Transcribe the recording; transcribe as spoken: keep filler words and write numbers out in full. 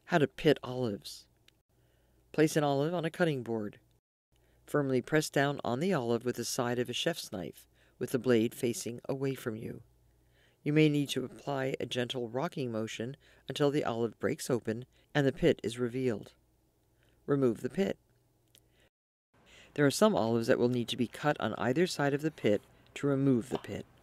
How to pit olives. Place an olive on a cutting board. Firmly press down on the olive with the side of a chef's knife, with the blade facing away from you. You may need to apply a gentle rocking motion until the olive breaks open and the pit is revealed. Remove the pit. There are some olives that will need to be cut on either side of the pit to remove the pit.